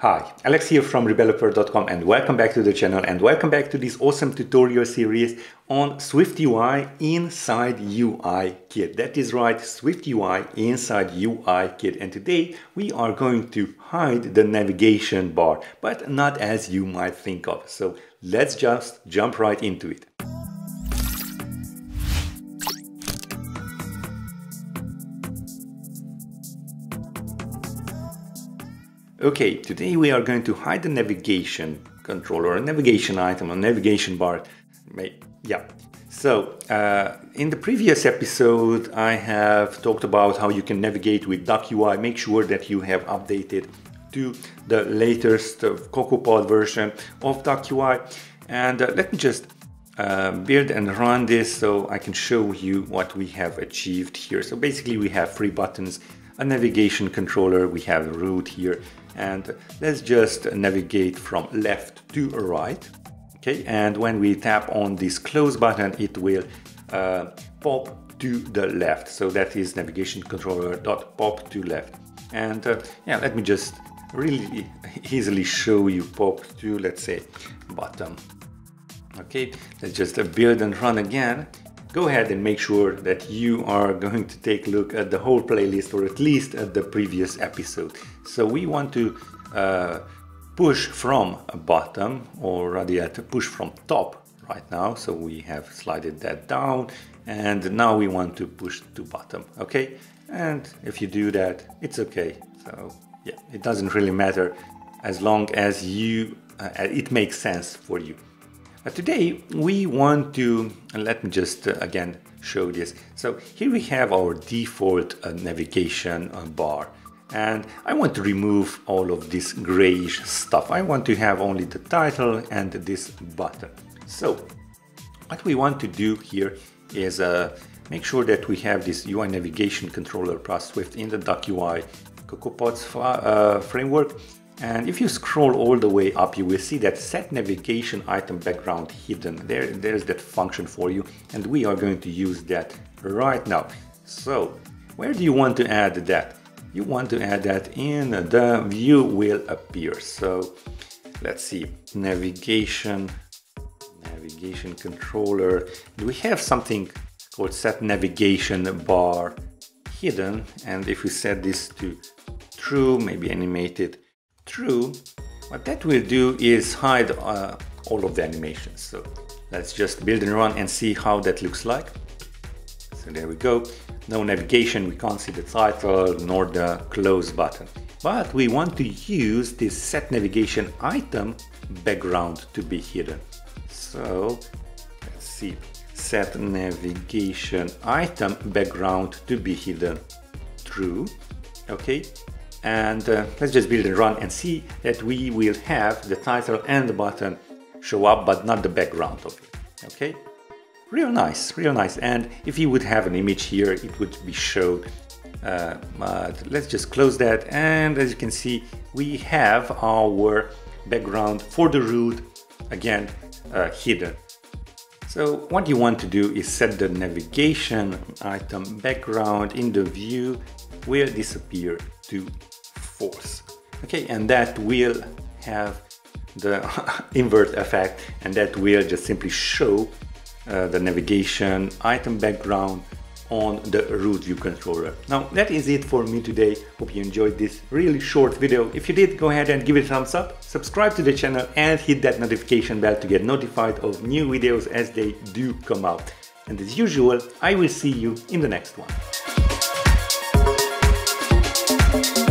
Hi, Alex here from Rebeloper.com and welcome back to the channel and welcome back to this awesome tutorial series on SwiftUI inside UIKit. That is right, SwiftUI inside UIKit, and today we are going to hide the navigation bar, but not as you might think of. So let's just jump right into it. Okay, today we are going to hide the navigation controller, a navigation item, a navigation bar. Yeah. So, in the previous episode, I have talked about how you can navigate with DocUI. Make sure that you have updated to the latest CocoaPod version of DocUI. And let me just build and run this so I can show you what we have achieved here. So basically we have 3 buttons, a navigation controller, we have a root here, and let's just navigate from left to right. Okay, and when we tap on this close button, it will pop to the left. So that is navigation controller dot pop to left. And yeah, let me just really easily show you pop to, let's say, bottom. Okay, let's just build and run again. Go ahead and make sure that you are going to take a look at the whole playlist, or at least at the previous episode. So we want to push from bottom, or rather yet push from top right now. So we have slided that down, and now we want to push to bottom. Okay, and if you do that, it's okay. So yeah, it doesn't really matter as long as you it makes sense for you. Today we want to, let me just again show this. So here we have our default navigation bar, and I want to remove all of this grayish stuff. I want to have only the title and this button. So what we want to do here is make sure that we have this UI navigation controller plus Swift in the DocUI CocoaPods framework. And if you scroll all the way up, you will see that set navigation item background hidden. There's that function for you, and we are going to use that right now. So where do you want to add that? You want to add that in the view will appear. So let's see, navigation controller. We have something called set navigation bar hidden, and if we set this to true, maybe animated true, what that will do is hide all of the animations. So let's just build and run and see how that looks like. So there we go. No navigation, we can't see the title nor the close button. But we want to use this set navigation item background to be hidden. So let's see, set navigation item background to be hidden true. Okay. And let's just build and run and see that we will have the title and the button show up, but not the background of it. Okay, real nice, real nice. And if you would have an image here, it would be showed. But let's just close that, and as you can see, we have our background for the root again hidden. So what you want to do is set the navigation item background in the view will disappear to false. Okay, and that will have the invert effect, and that will just simply show the navigation item background on the root view controller. Now that is it for me today. Hope you enjoyed this really short video. If you did, go ahead and give it a thumbs up, subscribe to the channel, and hit that notification bell to get notified of new videos as they do come out. And as usual, I will see you in the next one.